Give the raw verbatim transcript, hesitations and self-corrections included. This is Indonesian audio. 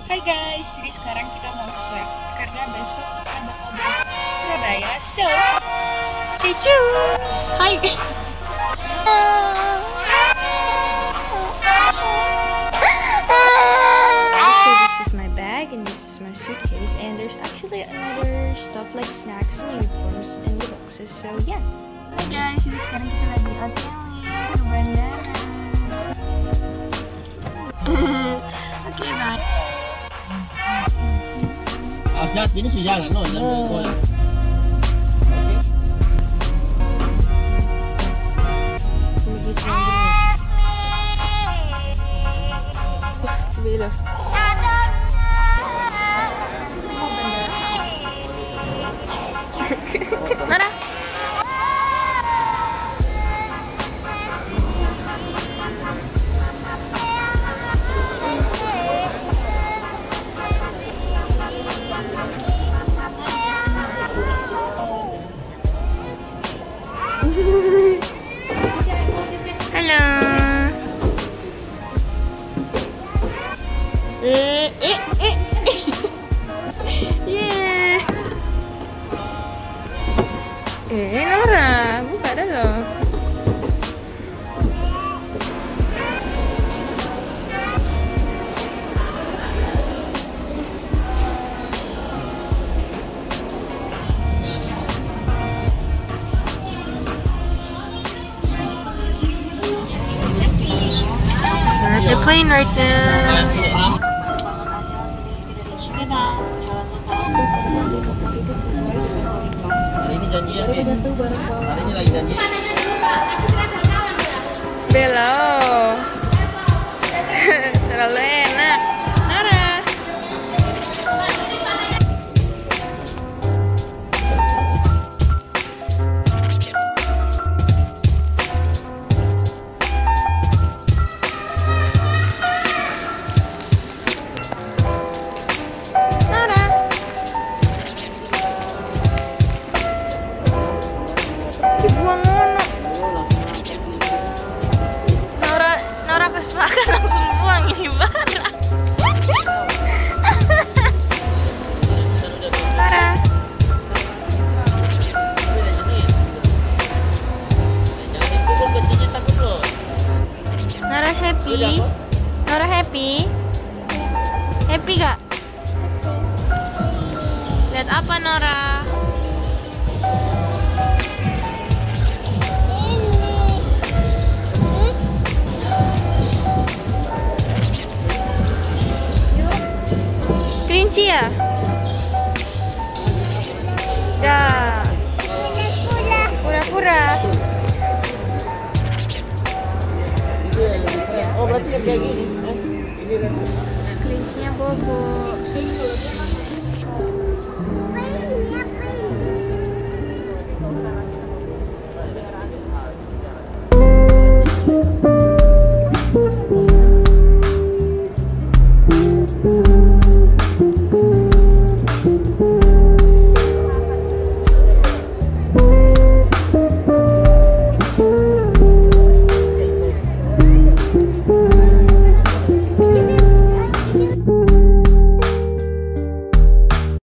Hai guys, jadi sekarang kita mau swab karena besok kita bakal berangkat ke Surabaya. So, stay tune. Hai guys. So this is my bag and this is my suitcase, and there's actually another stuff like snacks and uniforms in the boxes. So yeah. Hai guys, jadi sekarang kita lagi O T W ke bandara. Oke, okay, bye. Ah, saat ini sudah jalan, no? Oh. Oke. Nara. Halo. Eh, eh, eh, eh. Yeah. Eh, Nora, buka dulu. The plane right now. Hari ini janjian, Ben. Hari ini lagi janjian. Belok. Terlalu enak. Nara. Buang ngono. Nora, Nora kesemakan langsung buang ini barang. Nora. Nora happy? Nora happy? Happy gak? Lihat apa Nora? Kelinci ya? Ya. Pura-pura. Oh, berarti kayak gini. Kelincinya bobo.